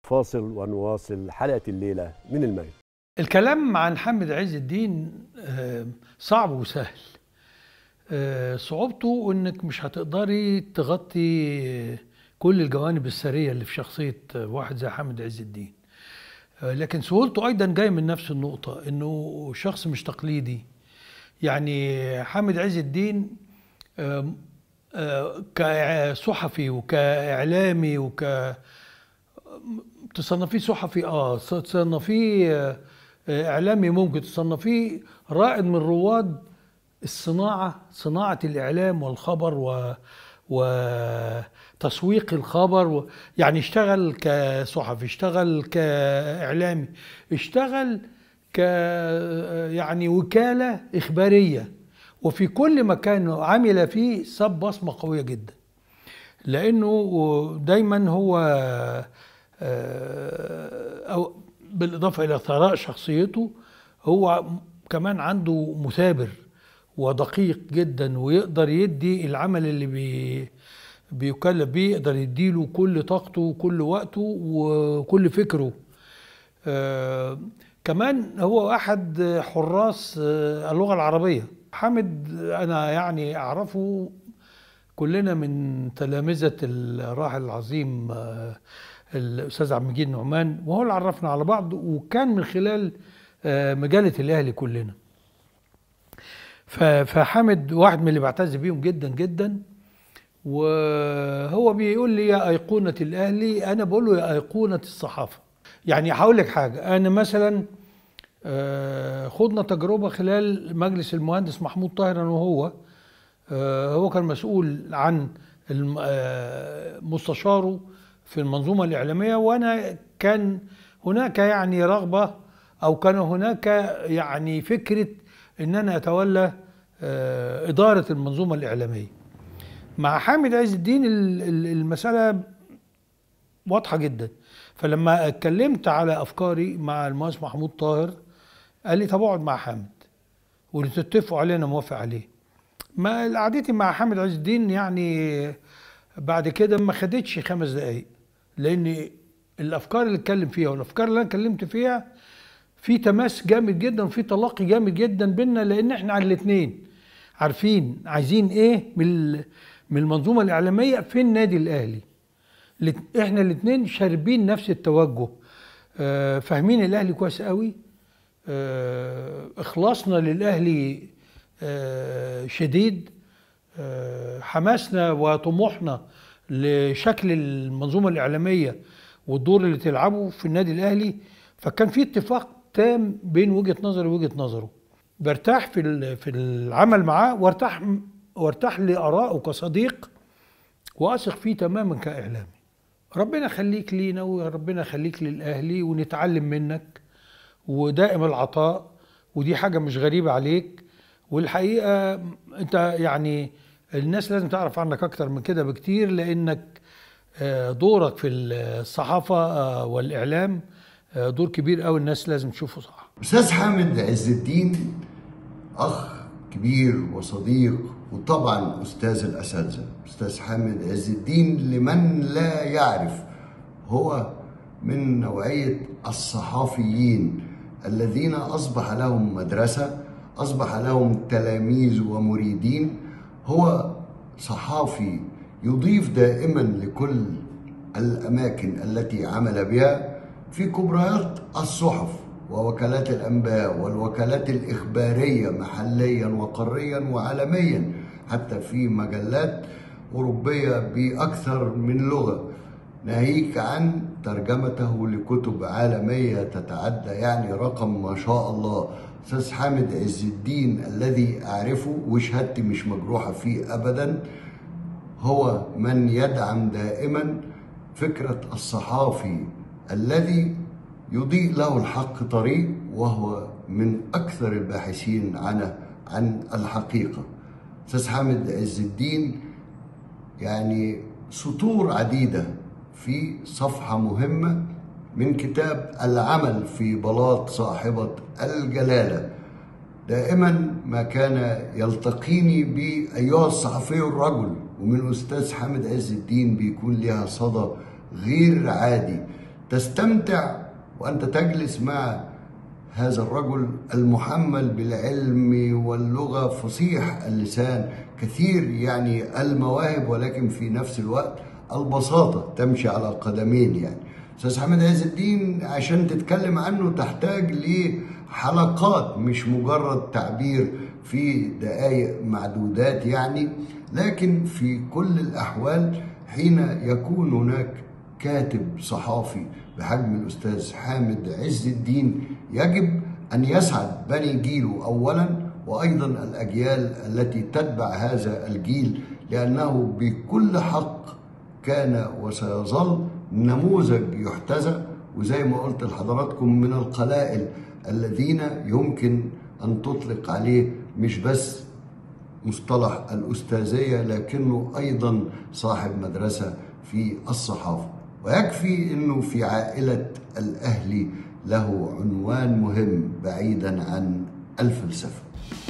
فاصل ونواصل حلقة الليلة من المجد. الكلام عن حامد عز الدين صعب وسهل. صعوبته انك مش هتقدري تغطي كل الجوانب السرية اللي في شخصية واحد زي حامد عز الدين، لكن سهولته ايضا جاي من نفس النقطة، انه شخص مش تقليدي. يعني حامد عز الدين كصحفي وكاعلامي تصنفيه صحفي، تصنفيه اعلامي، ممكن تصنفيه رائد من رواد صناعة الإعلام والخبر وتسويق الخبر. يعني اشتغل كصحفي، اشتغل كإعلامي، اشتغل يعني وكالة إخبارية، وفي كل مكان عمل فيه ساب بصمة قوية جدا، لأنه دايما هو أو بالإضافة إلى ثراء شخصيته هو كمان عنده مثابر ودقيق جدا، ويقدر يدي العمل اللي بيكلف بيه، يقدر يديله كل طاقته وكل وقته وكل فكره. كمان هو أحد حراس اللغة العربية. حامد أنا يعني أعرفه كلنا من تلامذة الراحل العظيم الأستاذ عبد المجيد نعمان، وهو اللي عرفنا على بعض، وكان من خلال مجلة الأهلي كلنا. فحامد واحد من اللي بعتز بيهم جدا جدا، وهو بيقول لي يا أيقونة الأهلي، أنا بقول له يا أيقونة الصحافة. يعني هقول لك حاجة، أنا مثلا خدنا تجربة خلال مجلس المهندس محمود طاهر، أنا وهو هو كان مسؤول عن مستشاره في المنظومة الإعلامية، وأنا كان هناك يعني رغبة، أو كان هناك يعني فكرة إن أنا أتولى إدارة المنظومة الإعلامية. مع حامد عز الدين المسألة واضحة جدا، فلما اتكلمت على أفكاري مع المهندس محمود طاهر قال لي طب اقعد مع حامد واللي تتفقوا عليه أنا موافق عليه. ما قعدتي مع حامد عز الدين يعني بعد كده ما خدتش 5 دقايق، لأن الأفكار اللي اتكلم فيها والأفكار اللي أنا اتكلمت فيها في تماس جامد جدا وفي تلاقي جامد جدا بينا، لان احنا على الاثنين عارفين عايزين ايه من المنظومه الاعلاميه في النادي الاهلي. احنا الاثنين شاربين نفس التوجه، فاهمين الاهلي كويس قوي، اخلاصنا للاهلي شديد، حماسنا وطموحنا لشكل المنظومه الاعلاميه والدور اللي تلعبه في النادي الاهلي. فكان في اتفاق تام بين وجهة نظري ووجهة نظره. برتاح في العمل معاه، وارتاح لآرائه كصديق، واثق فيه تماما كإعلامي. ربنا يخليك لينا وربنا يخليك للأهلي، ونتعلم منك، ودائم العطاء، ودي حاجة مش غريبة عليك. والحقيقة انت يعني الناس لازم تعرف عنك اكتر من كده بكتير، لانك دورك في الصحافة والإعلام دور كبير قوي، الناس لازم تشوفه صح. أستاذ حامد عز الدين أخ كبير وصديق، وطبعا أستاذ الأساتذة. أستاذ حامد عز الدين لمن لا يعرف هو من نوعية الصحافيين الذين أصبح لهم مدرسة، أصبح لهم تلاميذ ومريدين. هو صحافي يضيف دائما لكل الأماكن التي عمل بها في كبريات الصحف ووكالات الأنباء والوكالات الإخبارية محليا وقاريا وعالميا، حتى في مجلات أوروبية بأكثر من لغة، ناهيك عن ترجمته لكتب عالمية تتعدى يعني رقم ما شاء الله. أستاذ حامد عز الدين الذي أعرفه وشهادتي مش مجروحة فيه أبدا، هو من يدعم دائما فكرة الصحافي الذي يضيء له الحق طريق، وهو من أكثر الباحثين عن الحقيقة. أستاذ حامد عز الدين يعني سطور عديدة في صفحة مهمة من كتاب العمل في بلاط صاحبة الجلالة. دائما ما كان يلتقيني بأيها الصحفي الرجل، ومن أستاذ حامد عز الدين بيكون لها صدى غير عادي، تستمتع وأنت تجلس مع هذا الرجل المحمل بالعلم واللغة، فصيح اللسان، كثير يعني المواهب، ولكن في نفس الوقت البساطة تمشي على قدمين. يعني أستاذ حامد عز الدين عشان تتكلم عنه تحتاج لحلقات، مش مجرد تعبير في دقائق معدودات يعني. لكن في كل الأحوال حين يكون هناك كاتب صحافي بحجم الأستاذ حامد عز الدين يجب أن يسعد بني جيله أولا، وأيضا الأجيال التي تتبع هذا الجيل، لأنه بكل حق كان وسيظل نموذج يحتذى، وزي ما قلت لحضراتكم من القلائل الذين يمكن أن تطلق عليه مش بس مصطلح الأستاذية، لكنه أيضا صاحب مدرسة في الصحافة. ويكفي أنه في عائلة الأهلي له عنوان مهم بعيدا عن الفلسفة.